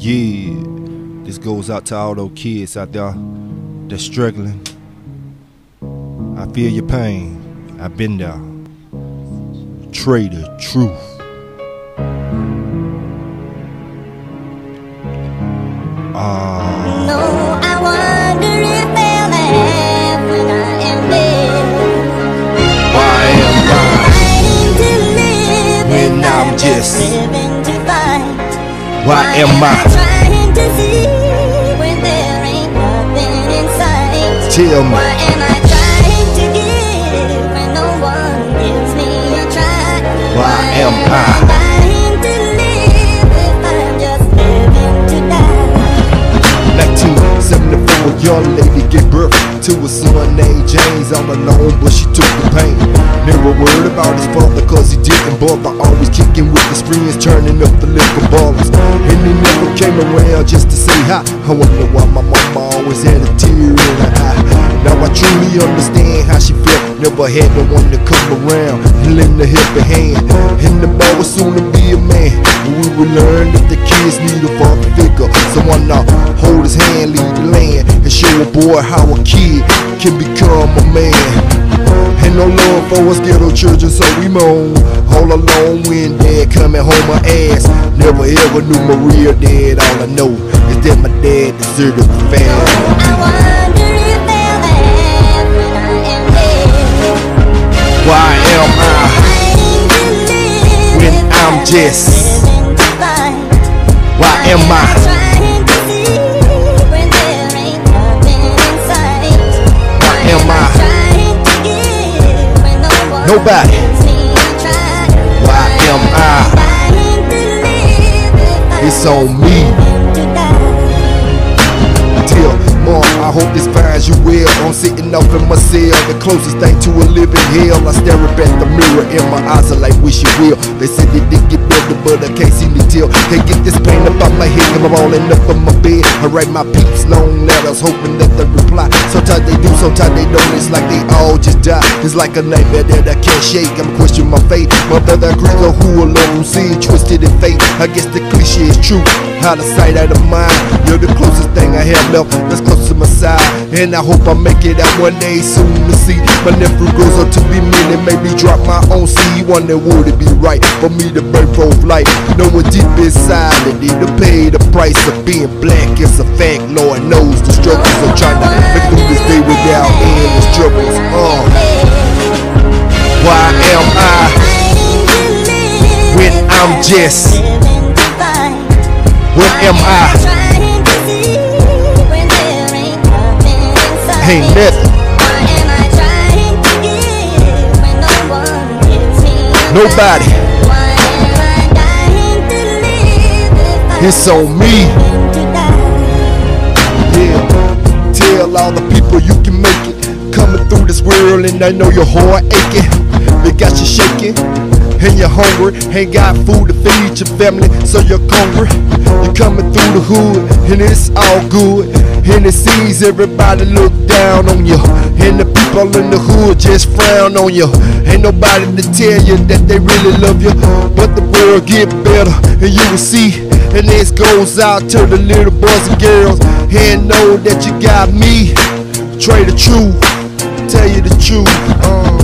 Yeah, this goes out to all those kids out there that's struggling. I feel your pain, I've been there. Trader Truth. No, I wonder if they'll laugh when I am dead. Why am I Fighting to live when and I'm just living to fight? Why am I trying to see when there ain't nothing in sight? Tell me. Why am I trying to give when no one gives me a try? Why am I trying to live if I'm just living to die? 1974, young lady gave birth to a son named James. All alone, but she took the pain. Never worried about his father cause he didn't bother. Always kicking with his friends, turning up the liquor bottles. And he never came around just to say hi. I wonder why my mama always had a tear in her eye. Now I truly understand how she felt. Never had no one to come around and lend a helping hand. And the boy was soon to be a man. And we would learn that the kids need a father figure. Someone to hold his hand, lead the land, and show a boy how a kid can become a man. And no love for us ghetto children, so we moan all alone when dad coming home my ass. Never ever knew my real dad. All I know is that my dad deserted the family. I wonder if they'll laugh when I am dead. Why am I Fighting to live when if I'm just? living to fight? Why am I trying to see when there ain't nothing in sight? Why am I trying to give when no one nobody? gives me a try? Why am I Trying to live if I'm It's on me. living to die? Dear Mom, I hope this finds you well. I'm sitting off in my cell, the closest thing to a living hell. I stare up at the mirror in my eyes are like wish you will. They said it did get better, but I can't seem to tell. Can't get this pain up out my head, I'm rolling up on my bed. I write my peeps long letters, hoping that they reply. Sometimes they do, sometimes they don't. It's like they all just die. It's like a nightmare that I can't shake. I'm questioning my fate. My brother agrees on who alone see twisted in fate. I guess the cliche is true. Out of sight, out of mind. You're the closest thing I have left that's close to my side. And I hope I make it out one day soon to see my nephew grows up to be me and maybe drop my own seed. Wonder would it be right for me to burn for life? Knowing deep inside that need to pay the price of being black. It's a fact, Lord knows the struggles. I'm trying to make through this day without endless troubles. Why am I when I'm just? What am I? Ain't nothing. Nobody. It's on me. Yeah. Tell all the people you can make it. Coming through this world and I know your heart aching. They got you shaking. And you're hungry, ain't got food to feed your family, so you're hungry. You're coming through the hood, and it's all good. And it seems everybody look down on you, and the people in the hood just frown on you. Ain't nobody to tell you that they really love you, but the world get better, and you will see. And this goes out to the little boys and girls, and know that you got me. Trader Truth, tell you the truth.